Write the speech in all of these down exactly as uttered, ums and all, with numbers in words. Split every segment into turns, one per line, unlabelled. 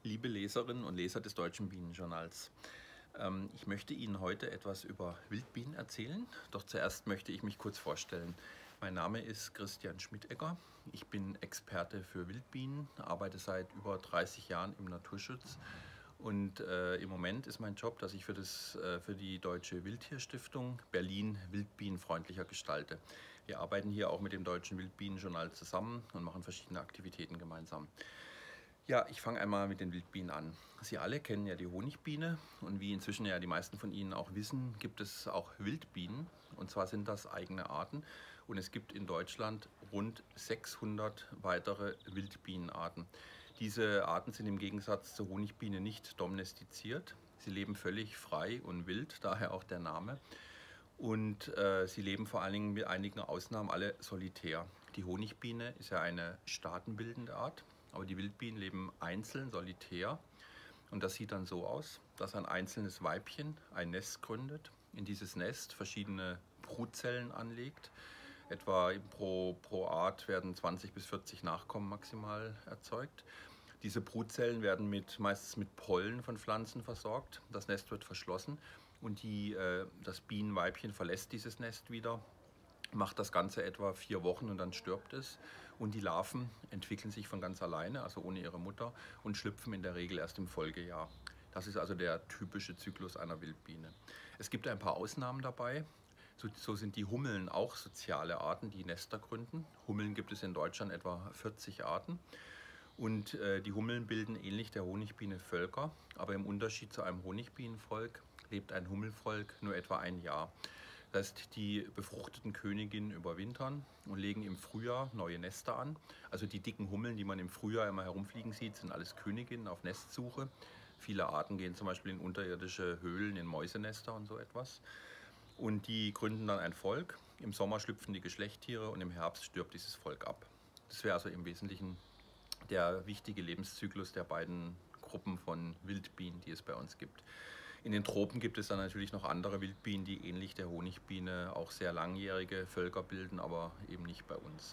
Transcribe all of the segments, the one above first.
liebe Leserinnen und Leser des Deutschen Bienenjournals. Ähm, ich möchte Ihnen heute etwas über Wildbienen erzählen, doch zuerst möchte ich mich kurz vorstellen. Mein Name ist Christian Schmidegger. Ich bin Experte für Wildbienen, arbeite seit über dreißig Jahren im Naturschutz und äh, im Moment ist mein Job, dass ich für, das, äh, für die Deutsche Wildtierstiftung Berlin wildbienenfreundlicher gestalte. Wir arbeiten hier auch mit dem Deutschen Wildbienenjournal zusammen und machen verschiedene Aktivitäten gemeinsam. Ja, ich fange einmal mit den Wildbienen an. Sie alle kennen ja die Honigbiene und wie inzwischen ja die meisten von Ihnen auch wissen, gibt es auch Wildbienen und zwar sind das eigene Arten und es gibt in Deutschland rund sechshundert weitere Wildbienenarten. Diese Arten sind im Gegensatz zur Honigbiene nicht domestiziert. Sie leben völlig frei und wild, daher auch der Name. Und äh, sie leben vor allen Dingen mit einigen Ausnahmen alle solitär. Die Honigbiene ist ja eine staatenbildende Art, aber die Wildbienen leben einzeln, solitär. Und das sieht dann so aus, dass ein einzelnes Weibchen ein Nest gründet, in dieses Nest verschiedene Brutzellen anlegt. Etwa pro, pro Art werden zwanzig bis vierzig Nachkommen maximal erzeugt. Diese Brutzellen werden mit, meistens mit Pollen von Pflanzen versorgt. Das Nest wird verschlossen und die, äh, das Bienenweibchen verlässt dieses Nest wieder, macht das Ganze etwa vier Wochen und dann stirbt es. Und die Larven entwickeln sich von ganz alleine, also ohne ihre Mutter, und schlüpfen in der Regel erst im Folgejahr. Das ist also der typische Zyklus einer Wildbiene. Es gibt ein paar Ausnahmen dabei. So, so sind die Hummeln auch soziale Arten, die Nester gründen. Hummeln gibt es in Deutschland etwa vierzig Arten. Und äh, die Hummeln bilden ähnlich der Honigbiene Völker, aber im Unterschied zu einem Honigbienenvolk lebt ein Hummelvolk nur etwa ein Jahr. Das heißt, die befruchteten Königinnen überwintern und legen im Frühjahr neue Nester an. Also die dicken Hummeln, die man im Frühjahr immer herumfliegen sieht, sind alles Königinnen auf Nestsuche. Viele Arten gehen zum Beispiel in unterirdische Höhlen, in Mäusenester und so etwas. Und die gründen dann ein Volk. Im Sommer schlüpfen die Geschlechttiere und im Herbst stirbt dieses Volk ab. Das wäre also im Wesentlichen der wichtige Lebenszyklus der beiden Gruppen von Wildbienen, die es bei uns gibt. In den Tropen gibt es dann natürlich noch andere Wildbienen, die ähnlich der Honigbiene auch sehr langjährige Völker bilden, aber eben nicht bei uns.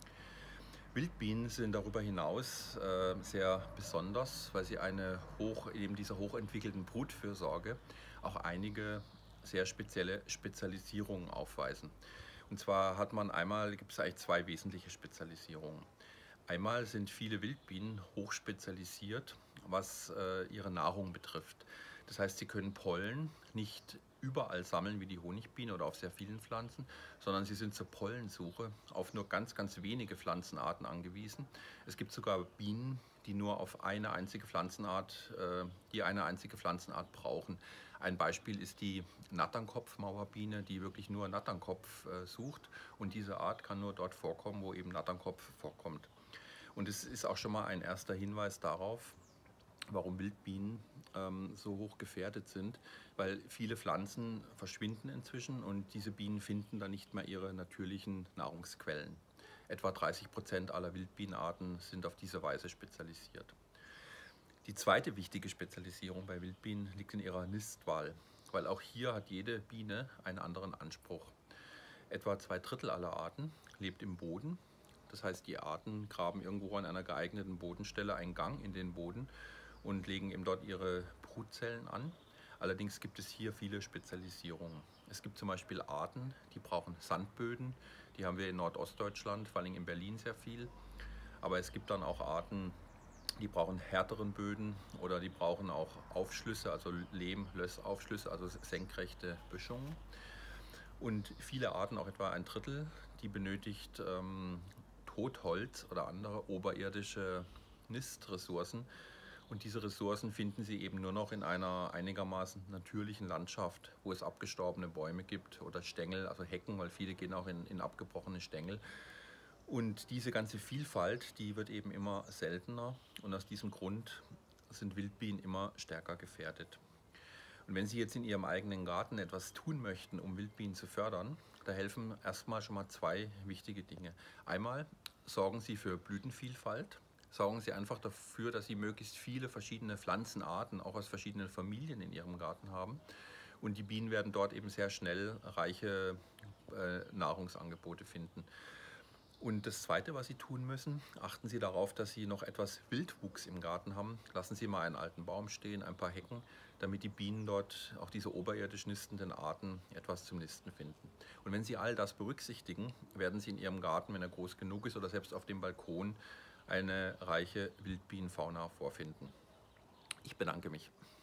Wildbienen sind darüber hinaus äh, sehr besonders, weil sie eine hoch, eben dieser hochentwickelten Brutfürsorge auch einige sehr spezielle Spezialisierungen aufweisen. Und zwar hat man einmal, gibt es eigentlich zwei wesentliche Spezialisierungen. Einmal sind viele Wildbienen hochspezialisiert, was äh, ihre Nahrung betrifft. Das heißt, sie können Pollen nicht überall sammeln wie die Honigbiene oder auf sehr vielen Pflanzen, sondern sie sind zur Pollensuche auf nur ganz, ganz wenige Pflanzenarten angewiesen. Es gibt sogar Bienen, die nur auf eine einzige Pflanzenart, äh, die eine einzige Pflanzenart brauchen. Ein Beispiel ist die Natternkopf-Mauerbiene, die wirklich nur Natternkopf äh, sucht und diese Art kann nur dort vorkommen, wo eben Natternkopf vorkommt. Und es ist auch schon mal ein erster Hinweis darauf, warum Wildbienen ähm, so hoch gefährdet sind, weil viele Pflanzen verschwinden inzwischen und diese Bienen finden dann nicht mehr ihre natürlichen Nahrungsquellen. Etwa dreißig Prozent aller Wildbienenarten sind auf diese Weise spezialisiert. Die zweite wichtige Spezialisierung bei Wildbienen liegt in ihrer Nistwahl, weil auch hier hat jede Biene einen anderen Anspruch. Etwa zwei Drittel aller Arten lebt im Boden. Das heißt, die Arten graben irgendwo an einer geeigneten Bodenstelle einen Gang in den Boden und legen eben dort ihre Brutzellen an. Allerdings gibt es hier viele Spezialisierungen. Es gibt zum Beispiel Arten, die brauchen Sandböden. Die haben wir in Nordostdeutschland, vor allem in Berlin sehr viel. Aber es gibt dann auch Arten, die brauchen härteren Böden oder die brauchen auch Aufschlüsse, also Lehm-Lössaufschlüsse, also senkrechte Böschungen. Und viele Arten, auch etwa ein Drittel, die benötigt ähm, Totholz oder andere oberirdische Nistressourcen. Und diese Ressourcen finden Sie eben nur noch in einer einigermaßen natürlichen Landschaft, wo es abgestorbene Bäume gibt oder Stängel, also Hecken, weil viele gehen auch in, in abgebrochene Stängel. Und diese ganze Vielfalt, die wird eben immer seltener und aus diesem Grund sind Wildbienen immer stärker gefährdet. Und wenn Sie jetzt in Ihrem eigenen Garten etwas tun möchten, um Wildbienen zu fördern, da helfen erstmal schon mal zwei wichtige Dinge. Einmal sorgen Sie für Blütenvielfalt. Sorgen Sie einfach dafür, dass Sie möglichst viele verschiedene Pflanzenarten, auch aus verschiedenen Familien in Ihrem Garten haben. Und die Bienen werden dort eben sehr schnell reiche äh, Nahrungsangebote finden. Und das Zweite, was Sie tun müssen, achten Sie darauf, dass Sie noch etwas Wildwuchs im Garten haben. Lassen Sie mal einen alten Baum stehen, ein paar Hecken, damit die Bienen dort, auch diese oberirdisch nistenden Arten, etwas zum Nisten finden. Und wenn Sie all das berücksichtigen, werden Sie in Ihrem Garten, wenn er groß genug ist oder selbst auf dem Balkon, eine reiche Wildbienenfauna vorfinden. Ich bedanke mich.